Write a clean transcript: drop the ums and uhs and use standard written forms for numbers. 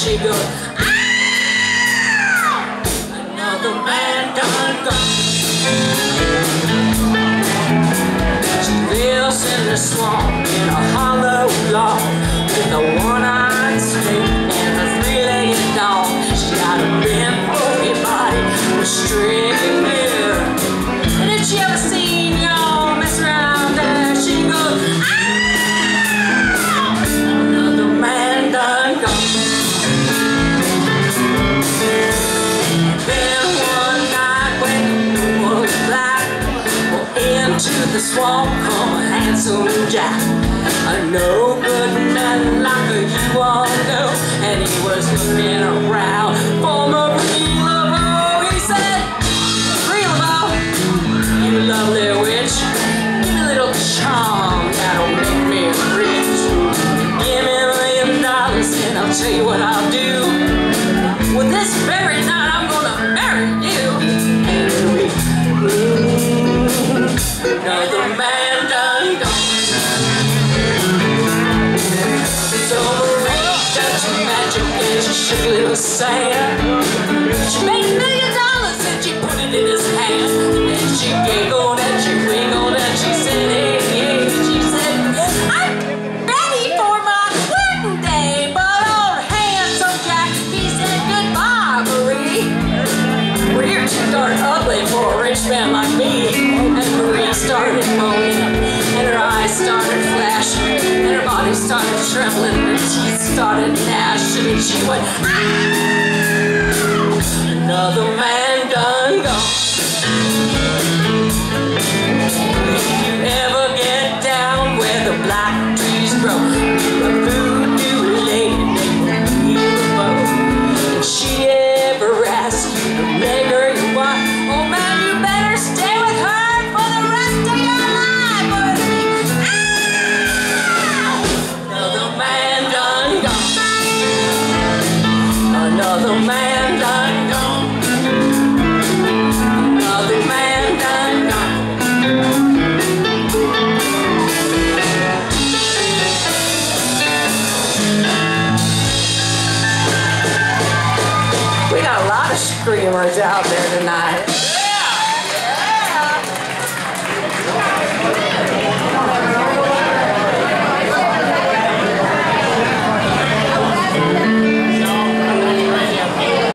she goes, ah! Another man done gone. She lives in the swamp in a hollow log with a one-eyed snake and a three-legged dog. She got a big boogie body with string hair. And if she ever seen y'all mess around there, she goes, ah! Another man done gone. And then one night when the moon was black, into the swamp come a handsome Jack, a no-good man like you all know, and he was looking around for Marie Laveau. He said, Marie Laveau, you lovely witch, give me a little charm that'll make me rich. Give me $1,000,000 and I'll tell you what I'll do. Well, this very night I'm gonna marry you. And we another man done gone. So Marie does some magic and she shook a little sand. She made $1,000,000 and she put it in his hand. And then she giggled and she wiggled and she said, hey, hey. She said, I'm ready for my wedding day. But old handsome Jack, he said, goodbye, Marie. Well, you're too darn ugly for a rich man like me. And Marie started moaning, and her eyes started flashing, and her body started trembling, and her teeth started gnashing, and she went, ah! Another man done gone. If you ever get down where the black trees grow, a voodoo lady named Marie Laveau, and she ever asks you to make her your wife, oh man, you better stay with her for the rest of your life. Another man done gone. Another man done gone. Another man done gone. We got a lot of screamers out there tonight.